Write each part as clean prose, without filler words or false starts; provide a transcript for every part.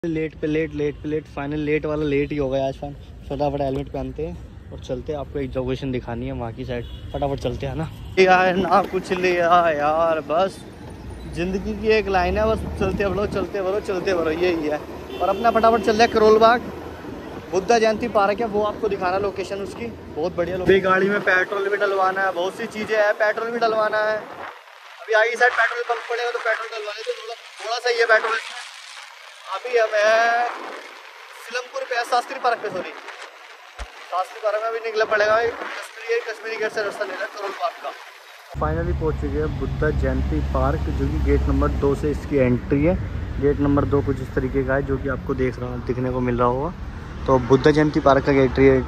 Late पे late final late वाला late ही हो गया आज। फटाफट हेलमेट पहनते हैं और चलते हैं। आपको एक लोकेशन दिखानी है वहाँ की साइड, फटाफट चलते हैं ना यार। ना कुछ लिया यार, बस जिंदगी की एक लाइन है, बस चलते बढ़ो चलते बढ़ो चलते बढ़ो, यही है। और अपना फटाफट चल रहा है करोल बाग, बुद्धा जयंती पार्क है, वो आपको दिखाना लोकेशन उसकी, बहुत बढ़िया लोकेशन। गाड़ी में पेट्रोल भी डलवाना है, बहुत सी चीज़ें हैं, पेट्रोल भी डलवाना है। अभी आगे साइड पेट्रोल पंप पड़ेगा तो पेट्रोल डलवाने तो थोड़ा सा ही है पेट्रोल। अभी हमें सिलमपुर पे शास्त्री पार्क पे, सॉरी शास्त्री पार्क में अभी निकला पड़ेगा। कश्मीरी गेट से रास्ता लेना है करोल पार्क का। फाइनली पहुंच चुके हैं बुद्धा जयंती पार्क, जो कि गेट नंबर 2 से इसकी एंट्री है। गेट नंबर 2 कुछ इस तरीके का है, जो कि आपको दिखने को मिल रहा होगा। तो बुद्धा जयंती पार्क का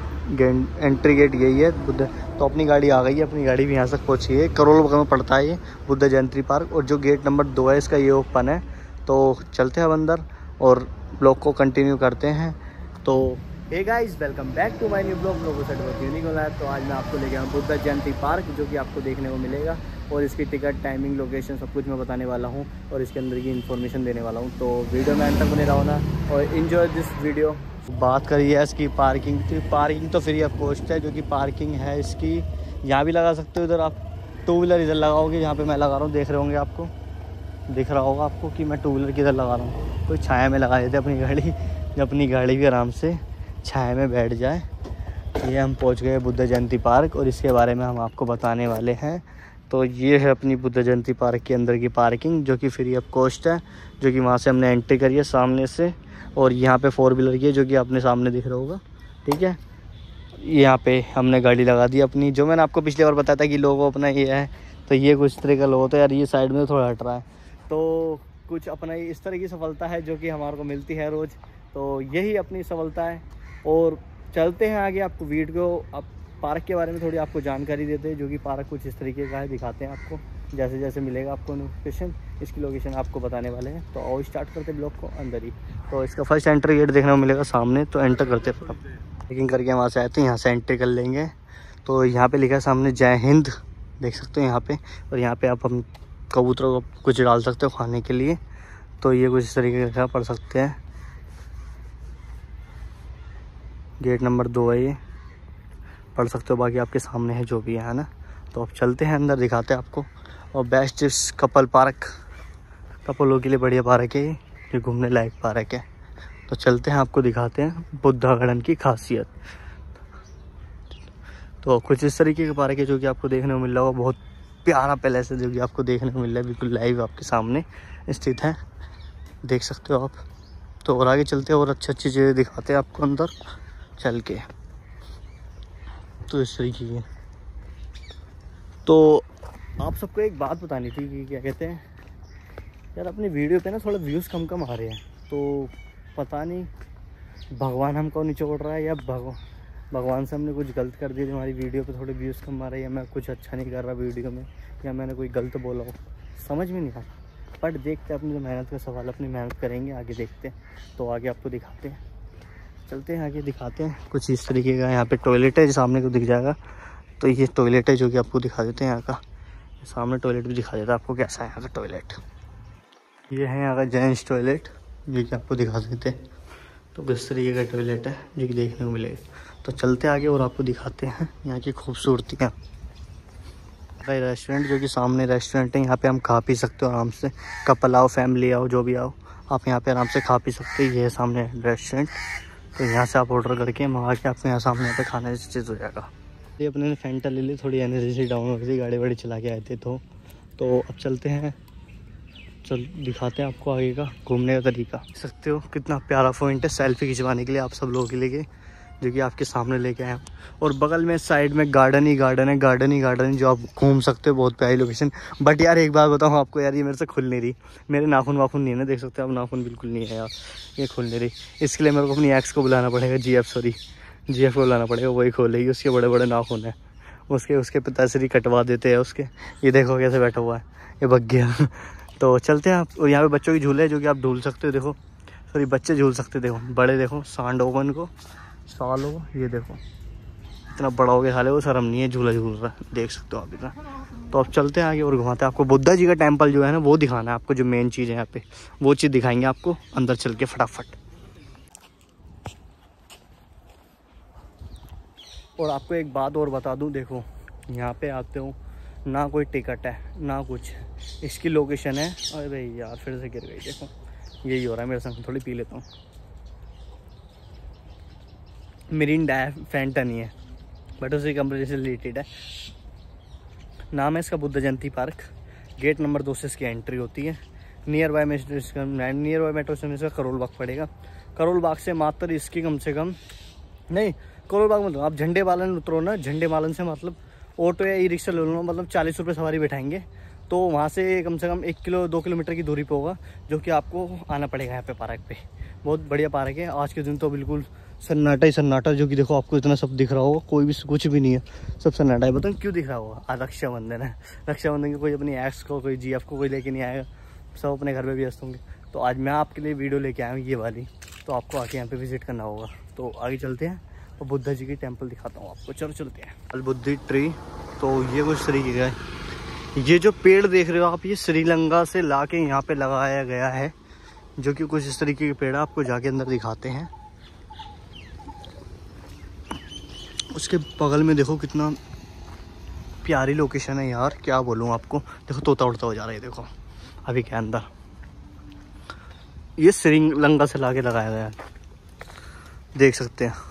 एंट्री गेट यही है बुद्धा। तो अपनी गाड़ी आ गई है, अपनी गाड़ी भी यहाँ तक पहुँची है। करोल बाग में पड़ता है ये बुद्धा जयंती पार्क, और जो गेट नंबर 2 है इसका ये ओपन है। तो चलते हैं अब अंदर और ब्लॉग को कंटिन्यू करते हैं। तो hey guys, welcome back to my new blog. लोगों से यूनिक वाला है। तो आज मैं आपको लेके आया बुद्धा जयंती पार्क, जो कि आपको देखने को मिलेगा, और इसकी टिकट, टाइमिंग, लोकेशन सब कुछ मैं बताने वाला हूँ और इसके अंदर की इन्फॉर्मेशन देने वाला हूँ। तो वीडियो में अंत तक बने रहो ना, और इन्जॉय दिस वीडियो। बात करिए इसकी पार्किंग की। पार्किंग तो फ्री ऑफ कॉस्ट है, जो कि पार्किंग है इसकी यहाँ भी लगा सकते हो। इधर आप टू व्हीलर इधर लगाओगे, यहाँ पे मैं लगा रहा हूँ, देख रहे होंगे आपको, दिख रहा होगा आपको कि मैं टू व्हीलर किधर लगा रहा हूँ। कोई छाया में लगा देते अपनी गाड़ी, जब अपनी गाड़ी भी आराम से छाया में बैठ जाए। ये हम पहुँच गए बुद्धा जयंती पार्क, और इसके बारे में हम आपको बताने वाले हैं। तो ये है अपनी बुद्धा जयंती पार्क के अंदर की पार्किंग, जो कि फ्री ऑफ कॉस्ट है, जो कि वहाँ से हमने एंट्री करी है सामने से। और यहाँ पे 4 व्हीलर की है, जो कि आपने सामने दिख रहा होगा, ठीक है। यहाँ पे हमने गाड़ी लगा दी अपनी, जो मैंने आपको पिछली बार बताया था कि लोगो अपना ये है। तो ये कुछ तरह का लोगो, तो यार ये साइड में थोड़ा हट रहा है, तो कुछ अपना इस तरह की सफलता है जो कि हमारे को मिलती है रोज़। तो यही अपनी सफलता है। और चलते हैं आगे, आपको वीडियो आप पार्क के बारे में थोड़ी आपको जानकारी देते हैं, जो कि पार्क कुछ इस तरीके का है, दिखाते हैं आपको जैसे जैसे मिलेगा आपको नोटिफिकेशन। इसकी लोकेशन आपको बताने वाले हैं। तो आओ स्टार्ट करते हैं ब्लॉग को अंदर ही। तो इसका फर्स्ट एंट्री गेट देखने को मिलेगा सामने, तो एंटर करते हैं। पैकिंग करके वहाँ से आए तो यहाँ से एंट्री कर लेंगे। तो यहाँ पर लिखा है सामने जय हिंद, देख सकते हो यहाँ पे। और यहाँ पे आप हम कबूतरों को कुछ डाल सकते हो खाने के लिए। तो ये कुछ इस तरीके का पढ़ सकते हैं। गेट नंबर 2 है, ये पढ़ सकते हो। बाकी आपके सामने है जो भी है ना। तो अब चलते हैं अंदर, दिखाते हैं आपको। और बेस्ट कपल पार्क, कपलों के लिए बढ़िया पार्क है ये घूमने लायक पार्क है। तो चलते हैं, आपको दिखाते हैं बुद्धा गार्डन की खासियत। तो कुछ इस तरीके का पार्क है, जो कि आपको देखने को मिल रहा होगा। बहुत प्यारा पैलेस है, जो कि आपको देखने को मिल रहा है, बिल्कुल लाइव आपके सामने स्थित है, देख सकते हो आप। तो और आगे चलते हैं और अच्छी अच्छी चीज़ें दिखाते हैं आपको अंदर चल के। तो इस तरीके की। तो आप सबको एक बात बतानी थी कि क्या कहते हैं यार, अपनी वीडियो पे ना थोड़ा व्यूज़ कम आ रहे हैं। तो पता नहीं भगवान हमको निचोड़ रहा है, या भगवान से हमने कुछ गलत कर दिया, हमारी वीडियो पे थोड़े व्यूज़ कम आ रहे हैं, या मैं कुछ अच्छा नहीं कर रहा वीडियो में, या मैंने कोई गलत बोला हो, समझ में नहीं आता। बट देखते हैं, अपनी जो मेहनत का सवाल, अपनी मेहनत करेंगे, आगे देखते हैं। तो आगे आपको दिखाते हैं, चलते हैं आगे, दिखाते हैं। कुछ इस तरीके का यहाँ पे टॉयलेट है, सामने को दिख जाएगा। तो ये टॉयलेट है, जो कि आपको दिखा देते हैं यहाँ का। सामने टॉयलेट भी दिखा देता है आपको कैसा है यहाँ का टॉयलेट। ये है यहाँ का जेंट्स टॉयलेट, जो कि आपको दिखा देते हैं। तो किस तरीके का टॉयलेट है, जो कि देखने को मिलेगा। तो चलते आगे और आपको दिखाते हैं यहाँ की खूबसूरतियाँ। रेस्टोरेंट, जो कि सामने रेस्टोरेंट है, यहाँ पे हम खा पी सकते हो आराम से। कपल आओ, फैमिली आओ, जो भी आओ, आप यहाँ पे आराम से खा पी सकते हो। ये है सामने रेस्टोरेंट। तो यहाँ से आप ऑर्डर करके मंगा के आपको यहाँ सामने यहाँ पे खाने से चीज़ हो जाएगा। ये अपने ने फैंटा ले ली, थोड़ी एनर्जी डाउन हो गई थी, गाड़ी वाड़ी चला के आए थे। तो अब चलते हैं, चल दिखाते हैं आपको आगे का घूमने का तरीका। देख सकते हो कितना प्यारा पॉइंट है सेल्फी खिंचवाने के लिए, आप सब लोगों के लिए, जो कि आपके सामने लेके आए। और बगल में साइड में गार्डन ही गार्डन है, गार्डन ही गार्डन है, जो आप घूम सकते हो। बहुत प्यारी लोकेशन। बट यार एक बात बताऊँ आपको यार, ये मेरे से खुल नहीं रही, मेरे नाखून वाखून नहीं है ना, देख सकते हो आप, नाखून बिल्कुल नहीं है यार, ये खुल नहीं रही। इसके लिए मेरे को अपनी एक्स को बुलाना पड़ेगा, जीएफ को बुलाना पड़ेगा, वही खोलेगी। उसके बड़े बड़े नाखून है, उसके पिताश्री कटवा देते हैं उसके। ये देखो कैसे बैठा हुआ है, ये भग गया। तो चलते हैं आप। और यहाँ पे बच्चों की झूले, जो कि आप झूल सकते हो। देखो सॉरी, बच्चे झूल सकते, देखो बड़े, देखो सांड होगा इनको, साल हो, ये देखो इतना बड़ा हो गया साले, वो शर्म नहीं है, झूला झूल रहा है, देख सकते हो आप इतना। तो अब चलते हैं आगे और घुमाते हैं आपको। बुद्धा जी का टेम्पल जो है ना, वो दिखाना है आपको, जो मेन चीज़ है यहाँ पे, वो चीज़ दिखाएंगे आपको अंदर चल के फटाफट। और आपको एक बात और बता दूं, देखो यहाँ पे आते हो ना कोई टिकट है ना कुछ, इसकी लोकेशन है। अरे भाई यार फिर से गिर गई, देखो यही हो रहा है मेरे संग। थोड़ी पी लेता हूँ। मिरिंडा फैंटा नहीं है, बट उसी कंपनी से रिलेटेड है। नाम है इसका Buddha Jayanti park. Gate number 2 से इसकी एंट्री होती है। नियर बाय मेट्रो स्टेशन इसका करोल बाग पड़ेगा। करोल बाग से मात्र इसकी कम से कम नहीं, करोल बाग मतलब आप झंडे मालन उतरो ना, झंडे मालन से मतलब ऑटो या ई रिक्शा ले लो, मतलब 40 रुपये सवारी बैठाएंगे तो वहाँ से कम 2 किलोमीटर की दूरी पे होगा, जो कि आपको आना पड़ेगा यहाँ पे पार्क पे। बहुत बढ़िया पार्क है। आज के दिन तो बिल्कुल सन्नाटा ही सन्नाटा, जो कि देखो आपको इतना सब दिख रहा होगा, कोई भी कुछ भी नहीं है, सब सन्नाटा है। बताओ क्यों दिख रहा होगा? आज रक्षाबंधन है, रक्षाबंधन की कोई अपनी एक्स को कोई GF को कोई लेके नहीं आएगा, सब अपने घर में व्यस्त होंगे। तो आज मैं आपके लिए वीडियो लेके आया हूँ ये वाली, तो आपको आके यहाँ पे विजिट करना होगा। तो आगे चलते हैं और बुद्धा जी की टेम्पल दिखाता हूँ आपको। चलो चलते हैं। अलबुद्धि ट्री, तो ये कुछ तरीके का है। ये जो पेड़ देख रहे हो आप, ये श्रीलंका से ला के यहाँ पे लगाया गया है, जो कि कुछ इस तरीके के पेड़ आपको जाके अंदर दिखाते हैं। उसके बगल में देखो कितना प्यारी लोकेशन है यार, क्या बोलूँ आपको। देखो तोता उड़ता हो जा रहा है, देखो अभी के अंदर। ये श्रीलंका से लाके लगाया गया है, देख सकते हैं।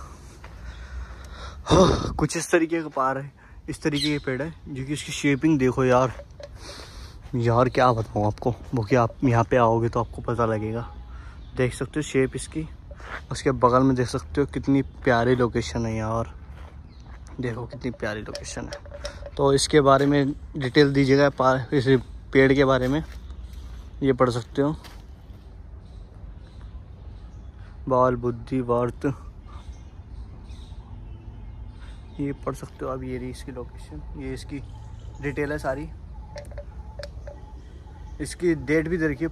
हाँ, कुछ इस तरीके का पार है, इस तरीके के पेड़ है, जो कि इसकी शेपिंग देखो यार। यार क्या बताऊँ आपको, वो कि आप यहाँ पे आओगे तो आपको पता लगेगा। देख सकते हो शेप इसकी। उसके बगल में देख सकते हो कितनी प्यारी लोकेशन है यार, देखो कितनी प्यारी लोकेशन है। तो इसके बारे में डिटेल दीजिएगा, इस पेड़ के बारे में ये पढ़ सकते हो। बाल बुद्धि वर्त, ये पढ़ सकते हो आप। ये रही इसकी लोकेशन, ये इसकी डिटेल है सारी। इसकी डेट भी दे रखी है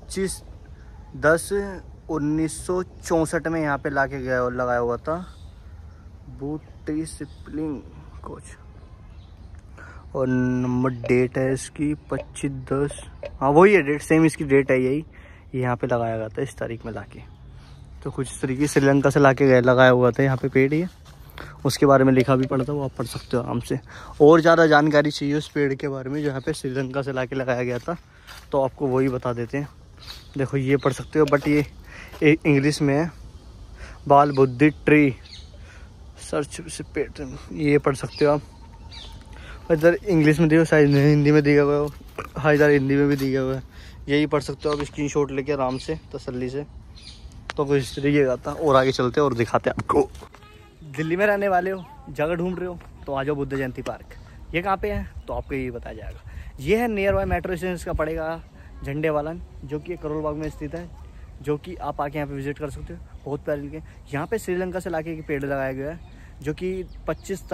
25/10/1964 में यहाँ पे लाके गया लगाया हुआ था। बूटी सिपलिंग कोच, और नंबर डेट है इसकी 25/10। हाँ वही है डेट, सेम इसकी डेट है यही। यहाँ पे लगाया गया था इस तारीख में लाके। तो कुछ इस तरीके श्रीलंका से लाके गया लगाया हुआ था यहाँ पे पेड़। ये उसके बारे में लिखा भी पड़ा था, वो आप पढ़ सकते हो आराम से। और ज़्यादा जानकारी चाहिए उस पेड़ के बारे में जो यहाँ पे श्रीलंका से लाके लगाया गया था, तो आपको वही बता देते हैं। देखो ये पढ़ सकते हो, बट ये इंग्लिश में है। बाल बुद्धि ट्री सर्च से पेड़, ये पढ़ सकते हो आप। इधर इंग्लिश में दिया, शायद हिंदी में दिया हुआ है। हाँ इधर हिंदी में भी दिया हुआ है, यही पढ़ सकते हो आप स्क्रीनशॉट लेके आराम से तसल्ली से। तो कुछ इस तरीके का था। और आगे चलते हैं और दिखाते हैं आपको। दिल्ली में रहने वाले हो, जगह ढूंढ रहे हो, तो आ जाओ बुद्ध जयंती पार्क। ये कहाँ पे है तो आपको ये बताया जाएगा। ये है नियर बाय मेट्रो स्टेशन का पड़ेगा झंडे वालन, जो कि करोल बाग में स्थित है, जो कि आप आके यहाँ पे विजिट कर सकते हो। बहुत प्यारे के यहाँ पे श्रीलंका से लाके पेड़ लगाया गया है, जो कि 25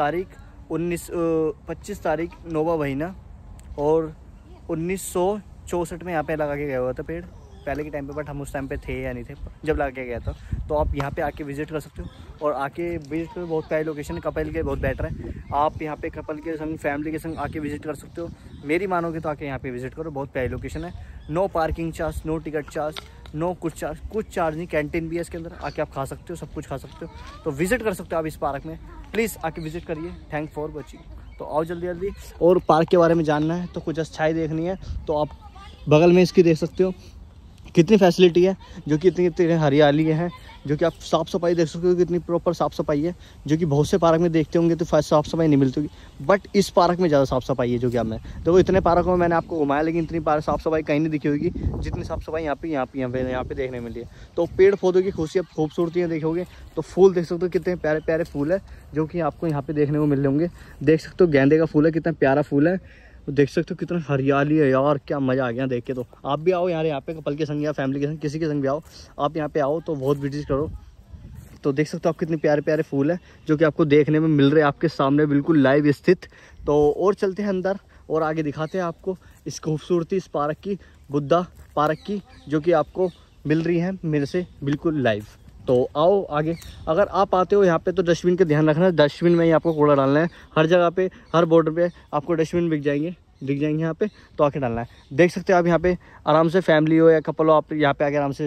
तारीख 9वां महीना और 1964 में यहाँ पे लगा के गया हुआ था पेड़ पहले के टाइम पे। बट हम उस टाइम पे थे या नहीं थे जब लगा के गया था। तो आप यहाँ पे आके विजिट कर सकते हो। और आके विजिट करो, बहुत प्यारी लोकेशन है, कपल के बहुत बेटर है। आप यहाँ पे कपल के संग फैमिली के संग आके विजिट कर सकते हो। मेरी मानोगे तो आके यहाँ पे विजिट करो, बहुत प्यारी लोकेशन है। No parking charge, no ticket charge, no कुछ चार्ज नहीं। कैंटीन भी है इसके अंदर, आके आप खा सकते हो, सब कुछ खा सकते हो। तो विजिट कर सकते हो आप इस पार्क में, प्लीज़ आके विजिट करिए। Thank for watching. तो आओ जल्दी जल्दी। और पार्क के बारे में जानना है तो कुछ अच्छाई देखनी है तो आप बगल में इसकी देख सकते हो कितनी फैसिलिटी है, जो कि इतनी हरियाली है, जो कि आप साफ़ सफाई देख सकते हो कितनी प्रॉपर साफ़ सफाई है, जो कि बहुत से पार्क में देखते होंगे तो साफ़ सफाई नहीं मिलती होगी। बट इस पार्क में ज़्यादा साफ़ सफाई है, जो कि अब मैं देखो इतने पार्कों में मैंने आपको घुमाया, लेकिन इतनी साफ़ सफाई कहीं नहीं दिखी होगी जितनी साफ़ सफाई यहाँ पे देखने मिली है। तो पेड़ पौधों की खूबसूरतियाँ देखोगे तो फूल देख सकते हो कितने प्यारे प्यारे फूल है, जो कि आपको यहाँ पे देखने को मिल होंगे। देख सकते हो गेंदे का फूल है, कितना प्यारा फूल है। देख सकते हो कितना हरियाली है यार, क्या मज़ा आ गया देख के। तो आप भी आओ यार यहाँ पे, कपल के संग या फैमिली के संग, किसी के संग भी आओ, आप यहाँ पे आओ तो बहुत विजिट करो। तो देख सकते हो आप कितने प्यारे प्यारे फूल है, जो कि आपको देखने में मिल रहे हैं आपके सामने बिल्कुल लाइव स्थित। तो और चलते हैं अंदर और आगे दिखाते हैं आपको इस खूबसूरती इस पार्क की, बुद्धा पार्क की, जो कि आपको मिल रही है मेरे से बिल्कुल लाइव। तो आओ आगे। अगर आप आते हो यहाँ पे तो डस्टबिन का ध्यान रखना, डस्टबिन में ही आपको कूड़ा डालना है। हर जगह पे, हर बॉर्डर पे आपको डस्टबिन दिख जाएंगे यहाँ पे, तो आके डालना है। देख सकते हो आप यहाँ पे आराम से, फैमिली हो या कपल हो, आप यहाँ पे आके आराम से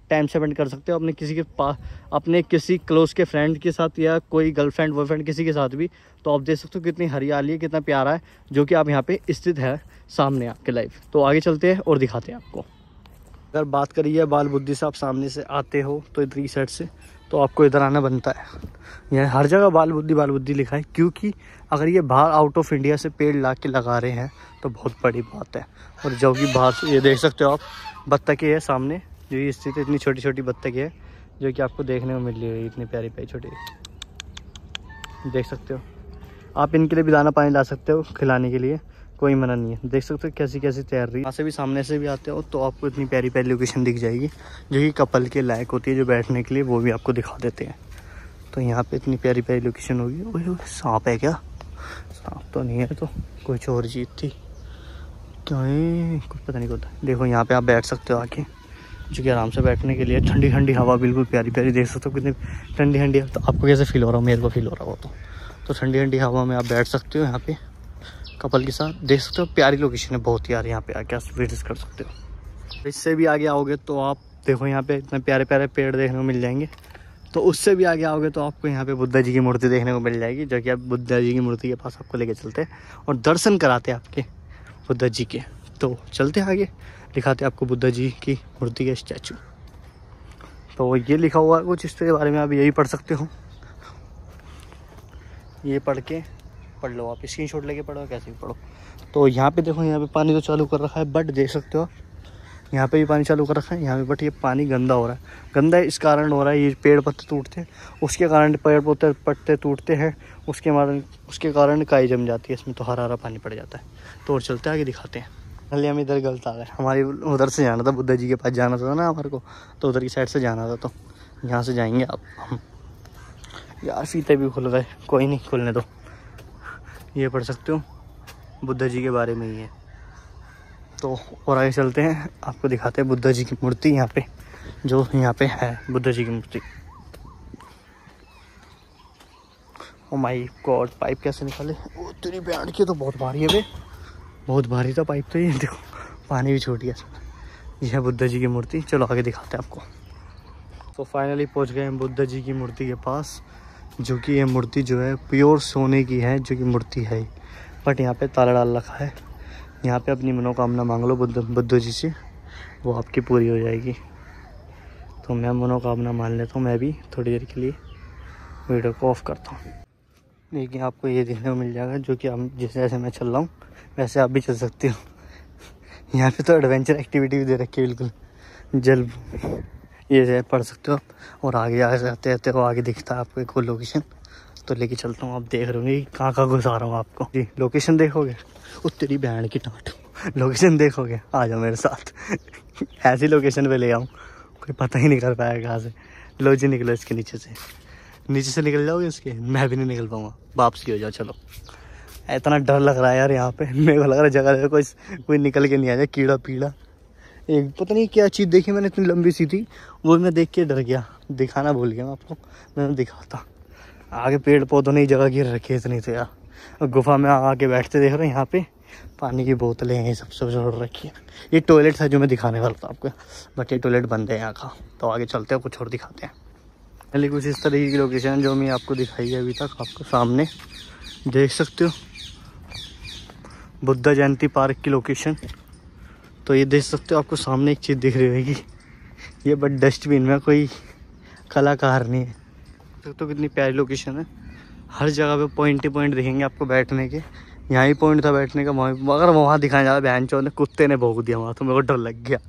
टाइम स्पेंड कर सकते हो अपने किसी के पास, अपने किसी क्लोज के फ्रेंड के साथ या कोई गर्लफ्रेंड बॉयफ्रेंड किसी के साथ भी। तो आप देख सकते हो कितनी हरियाली है, कितना प्यारा है, जो कि आप यहाँ पे स्थित है सामने आपके लाइव। तो आगे चलते हैं और दिखाते हैं आपको। अगर बात करिए बाल बुद्धि से आप सामने से आते हो तो इधर की साइड से, तो आपको इधर आना बनता है। यह हर जगह बाल बुद्धि लिखा है, क्योंकि अगर ये बाहर आउट ऑफ इंडिया से पेड़ ला के लगा रहे हैं तो बहुत बड़ी बात है। और जो कि बाहर से ये देख सकते हो आप, बत्तखें है सामने जो ये स्थित, इतनी छोटी छोटी बत्तखें है जो कि आपको देखने को मिल रही है, इतनी प्यारी प्यारी छोटी, देख सकते हो। आप इनके लिए भी दाना पानी ला सकते हो खिलाने के लिए, कोई मना नहीं है। देख सकते हो कैसी कैसी तैर रही है। यहाँ से भी सामने से भी आते हो तो आपको इतनी प्यारी प्यारी लोकेशन दिख जाएगी जो कि कपल के लायक होती है, जो बैठने के लिए, वो भी आपको दिखा देते हैं। तो यहाँ पे इतनी प्यारी प्यारी लोकेशन होगी। ओए सांप है क्या? सांप तो नहीं है, तो कुछ और चीज़ थी क्या है, कुछ पता नहीं होता। देखो यहाँ पे आप बैठ सकते हो आके, जो कि आराम से बैठने के लिए। ठंडी ठंडी हवा बिल्कुल प्यारी प्यारी, देख सकते हो कितनी ठंडी ठंडी। तो आपको कैसे फील हो रहा हो? मेरे को फील हो रहा हो तो ठंडी ठंडी हवा में आप बैठ सकते हो यहाँ पे कपल के साथ। देख सकते हो प्यारी लोकेशन है बहुत यार, यहाँ पे आके आप विजिट कर सकते हो। इससे भी आगे आओगे तो आप देखो यहाँ पे इतने प्यारे प्यारे पेड़ देखने को मिल जाएंगे। तो उससे भी आगे आओगे तो आपको यहाँ पे बुद्धा जी की मूर्ति देखने को मिल जाएगी, जो कि आप बुद्धा जी की मूर्ति के पास आपको लेके चलते हैं और दर्शन कराते हैं आपके बुद्धा जी के। तो चलते आगे, दिखाते हैं आपको बुद्धा जी की मूर्ति के स्टैचू। तो ये लिखा हुआ है कुछ इसके बारे में, आप यही पढ़ सकते हो। ये पढ़ लो आप, स्क्रीनशॉट लेके पढ़ो, कैसे भी पढ़ो। तो यहाँ पे देखो, यहाँ पे पानी तो चालू कर रखा है, बट देख सकते हो यहाँ पे भी पानी चालू कर रखा है यहाँ पे, बट ये पानी गंदा हो रहा है। गंदा इस कारण हो रहा है, ये पेड़ पत्ते टूटते हैं, उसके कारण पेड़ पत्ते टूटते हैं, उसके कारण काई जम जाती है इसमें, तो हरा हरा पानी पड़ जाता है। तो और चलते आगे दिखाते हैं। पहले हम इधर गलत आ गए, हमारी उधर से जाना था, बुद्धा जी के पास जाना था ना हमारे को, तो उधर की साइड से जाना था। तो यहाँ से जाएंगे आप हम। यार फीते भी खुल गए, कोई नहीं, खुलने दो। ये पढ़ सकते हो, बुद्धा जी के बारे में ही है। तो और आगे चलते हैं, आपको दिखाते हैं बुद्धा जी की मूर्ति यहाँ पे, जो यहाँ पे है बुद्धा जी की मूर्ति। ओ माय गॉड, पाइप कैसे निकाले? ओ तेरी बैंड की, तो बहुत भारी है बे, बहुत भारी था पाइप। तो ये देखो पानी भी छोड़ गया। ये है बुद्धा जी की मूर्ति। चलो आगे दिखाते हैं आपको। तो फाइनली पहुँच गए हम बुद्धा जी की मूर्ति के पास, जो कि ये मूर्ति जो है प्योर सोने की है, जो कि मूर्ति है, बट यहाँ पे ताला डाल रखा है। यहाँ पे अपनी मनोकामना मांग लो बुद्ध जी से, वो आपकी पूरी हो जाएगी। तो मैं मनोकामना मान लेता हूँ, मैं भी थोड़ी देर के लिए वीडियो को ऑफ करता हूँ। देखिए आपको ये देखने को मिल जाएगा, जो कि हम जैसे मैं चल रहा हूँ वैसे आप भी चल सकते हो। यहाँ पे तो एडवेंचर एक्टिविटी भी दे रखी है बिल्कुल, जल ये पढ़ सकते हो आप। और आगे जाते रहते हो, आगे दिखता है आपको एक और लोकेशन, तो लेके चलता हूँ। आप देख रहे होंगे कहाँ कहाँ घुसा रहा हूँ आपको जी। लोकेशन देखोगे, तेरी बहन की टाट, लोकेशन देखोगे, आ जाओ मेरे साथ। ऐसी लोकेशन पे ले आऊँ कोई पता ही नहीं कर पाएगा कहाँ से। लो जी निकलो इसके नीचे से निकल जाओगे इसके, मैं भी नहीं निकल पाऊँगा, वापसी हो जाओ। चलो, इतना डर लग रहा है यार यहाँ पे, मेरे को लग रहा है जगह कोई निकल के नहीं आ जाए, कीड़ा पीड़ा। एक पता नहीं क्या चीज़ देखी मैंने, इतनी लंबी सी थी, वो मैं देख के डर गया, दिखाना भूल गया मैं आपको, मैंने दिखाता। आगे पेड़ पौधों ने जगह गिर रखी है इतनी, तो यार गुफा में आके बैठते देख रहे हैं। यहाँ पे पानी की बोतलें हैं, सबसे जोड़ रखी है। ये टॉयलेट था जो मैं दिखाने वाला था आपको, बट ये टॉयलेट बंद है यहाँ का। तो आगे चलते हैं, कुछ और दिखाते हैं। पहले कुछ इस तरीके की लोकेशन जो मैं आपको दिखाई है अभी तक, आपको सामने देख सकते हो बुद्धा जयंती पार्क की लोकेशन। तो ये देख सकते हो, आपको सामने एक चीज़ दिख रही होगी, ये बट डस्टबिन में कोई कलाकार नहीं है। तो कितनी प्यारी लोकेशन है, हर जगह पे पॉइंट ही पॉइंट दिखेंगे आपको बैठने के। यहाँ ही पॉइंट था बैठने का, अगर वहाँ दिखाया जाए बहन चो ने कुत्ते ने भौंक दिया वहाँ, तो मेरे को डर लग गया।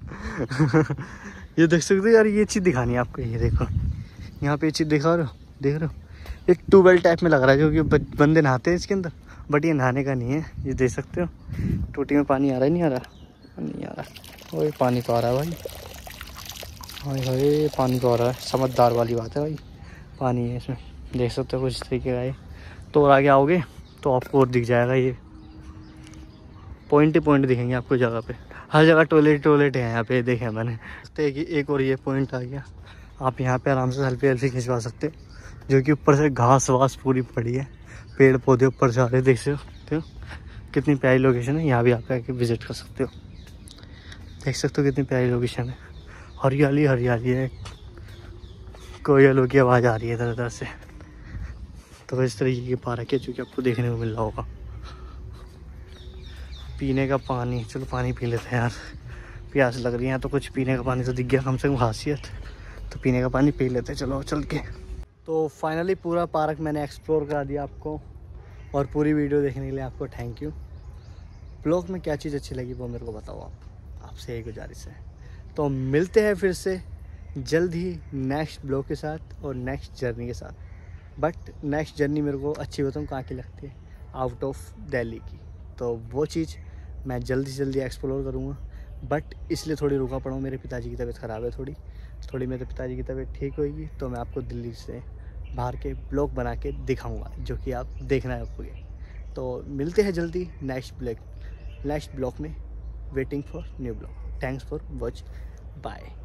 ये देख सकते हो यार, ये चीज़ दिखानी है आपको। ये देखो यहाँ पे ये चीज़ देख रहे हो, एक ट्यूबवेल टाइप में लग रहा है, जो कि बंदे नहाते हैं इसके अंदर, बट ये नहाने का नहीं है। ये देख सकते हो, टूटी में पानी आ रहा है, नहीं आ रहा, वही पानी तो आ रहा है भाई, हाय पानी तो आ रहा है, समझदार वाली बात है भाई, पानी है इसमें, देख सकते हो कुछ तरीके का है। तो और आगे आओगे तो आपको और दिख जाएगा, ये पॉइंट ही पॉइंट दिखेंगे आपको जगह पे, हर जगह टॉयलेट है यहाँ पे, देखे मैंने। कि एक और ये पॉइंट आ गया, आप यहाँ पे आराम से सेल्फी खिंचवा सकते हो, जो कि ऊपर से घास वास पूरी पड़ी है, पेड़ पौधे ऊपर से आ रहे, देख सकते हो कितनी प्यारी लोकेशन है। यहाँ भी आप आके विजिट कर सकते हो, देख सकते हो कितनी प्यारी लोकेशन है। हरियाली हरियाली है, कोयलों की आवाज़ आ रही है इधर उधर से। तो इस तरीके की पार्क है जो कि आपको देखने को मिल रहा होगा। पीने का पानी, चलो पानी पी लेते हैं यार, प्यास लग रही है। तो कुछ पीने का पानी तो दिख गया कम से कम खासियत, तो पीने का पानी पी लेते हैं चलो चल के। तो फाइनली पूरा पार्क मैंने एक्सप्लोर करा दिया आपको, और पूरी वीडियो देखने के लिए आपको थैंक यू। ब्लॉग में क्या चीज़ अच्छी लगी वो मेरे को बताओ आपसे यही गुजारिश है। तो मिलते हैं फिर से जल्द ही नेक्स्ट ब्लॉग के साथ और नेक्स्ट जर्नी के साथ। बट नेक्स्ट जर्नी मेरे को अच्छी बताऊँ कहाँ की लगती है, आउट ऑफ दिल्ली की। तो वो चीज़ मैं जल्दी से जल्दी एक्सप्लोर करूँगा। बट इसलिए थोड़ी रुका पड़ा हूँ, मेरे पिताजी की तबीयत ख़राब है थोड़ी मेरे पिताजी की तबीयत ठीक होगी तो मैं आपको दिल्ली से बाहर के ब्लॉग बना के दिखाऊंगा, जो कि आप देखना है आपको। तो मिलते हैं जल्दी नेक्स्ट ब्लॉग में। Waiting for new blog. Thanks for watch, bye.